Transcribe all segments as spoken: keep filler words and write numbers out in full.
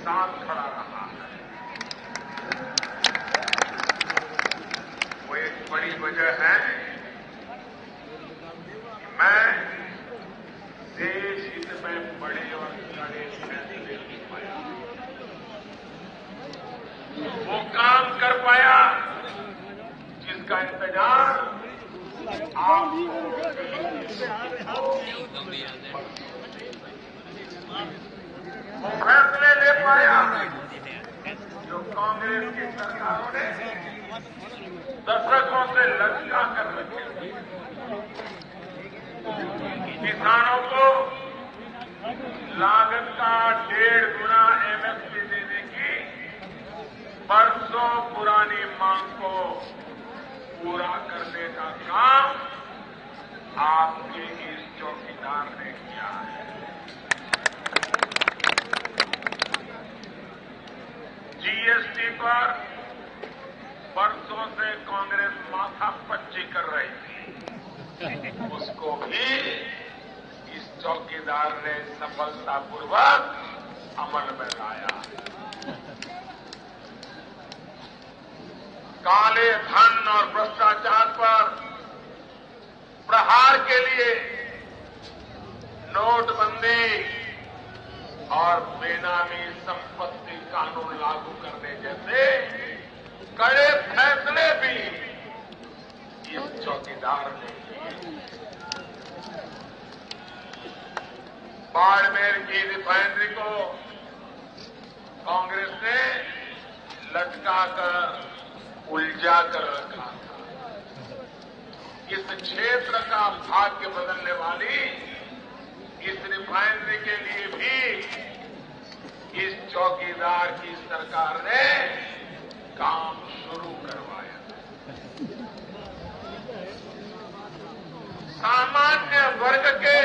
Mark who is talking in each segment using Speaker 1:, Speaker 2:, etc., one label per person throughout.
Speaker 1: साथ खड़ा रहा है। वो एक बड़ी वजह है कि मैं देश हित में बड़े और कड़े फैसले ले पाया, वो काम कर पाया जिसका इंतजार आप वो फैसले ले पाया जो कांग्रेस की सरकारों ने दशकों से लटका कर रखे थे। किसानों को लागत का डेढ़ गुना एमएसपी देने की बरसों पुरानी मांग को पूरा करने का काम आपके इस चौकीदार ने किया है। जीएसटी पर बरसों से कांग्रेस माथा पच्ची कर रही थी, उसको भी इस चौकीदार ने सफलतापूर्वक अमल में लाया। काले धन और भ्रष्टाचार पर प्रहार के लिए नोटबंदी और बेनामी संपत्ति कानून लागू करने जैसे कड़े फैसले भी इस चौकीदार ने किए। बाड़मेर की रिफाइनरी को कांग्रेस ने लटका कर उलझा कर रखा था। इस क्षेत्र का भाग्य बदलने वाली इस रिफाइनरी के लिए भी इस चौकीदार की सरकार ने काम शुरू करवाया। सामान्य वर्ग के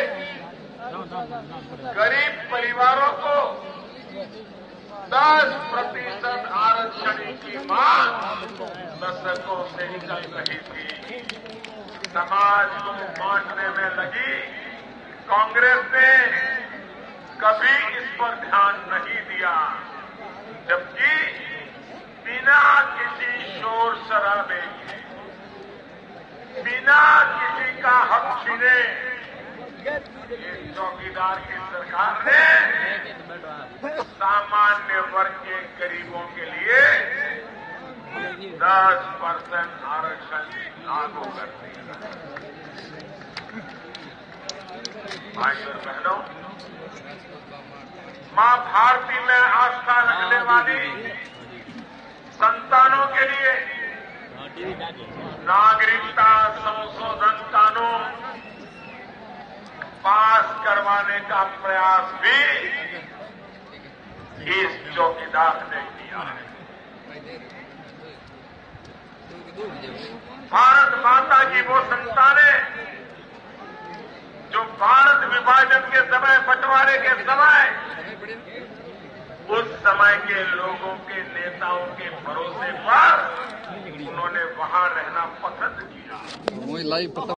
Speaker 1: गरीब परिवारों को दस प्रतिशत आरक्षण की मांग दशकों से चल रही थी। समाज को बांटने में लगी कांग्रेस ने कभी इस पर ध्यान नहीं दिया, जबकि बिना किसी शोर शराबे के, बिना किसी का हक छीने चौकीदार की सरकार ने सामान्य वर्ग के गरीबों के लिए दस परसेंट आरक्षण लागू कर दिया। भाई और बहनों, मां भारती में आस्था रखने वाली संतानों के लिए नागरिकता संशोधन कानून पास करवाने का प्रयास भी इस चौकीदार ने किया है। भारत माता की वो संतानें जो भारत विभाजन के समय, बंटवारे के समय, उस समय के लोगों के नेताओं के भरोसे पर उन्होंने वहां रहना पसंद किया।